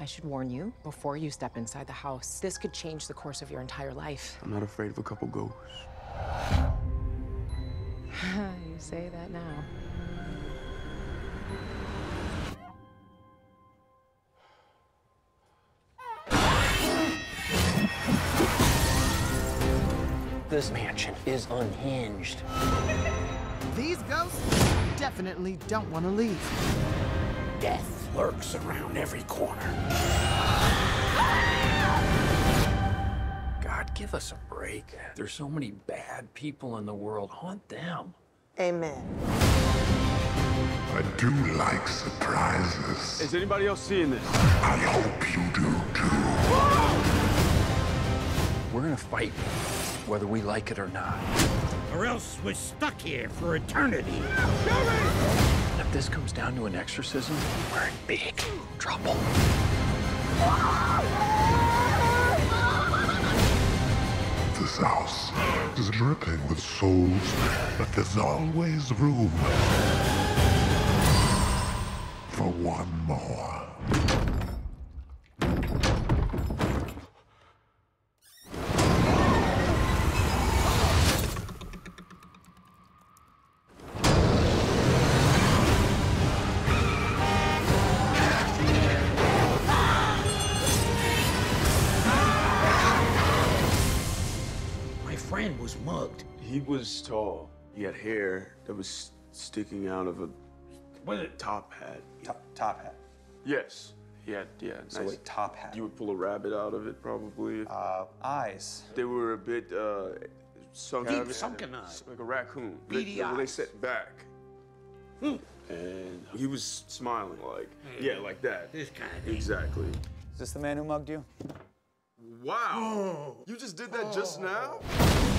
I should warn you before you step inside the house. This could change the course of your entire life. I'm not afraid of a couple ghosts. You say that now. This mansion is unhinged. These ghosts definitely don't want to leave. Death lurks around every corner. God, give us a break. There's so many bad people in the world. Haunt them. Amen. I do like surprises. Is anybody else seeing this? I hope you do too. We're gonna fight, whether we like it or not. Or else we're stuck here for eternity. If this comes down to an exorcism, we're in big trouble. This house is dripping with souls, but there's always room for one more. My friend was mugged. He was tall. He had hair that was sticking out of a top hat. Top hat. Yes. He had, yeah. So nice. a top hat. You would pull a rabbit out of it, probably. Eyes. They were a bit Deep sunken eyes. like a raccoon. Beady they eyes. set back. And he was smiling like, yeah, like that. This kind of thing. Exactly. Is this the man who mugged you? Wow. You just did that just now?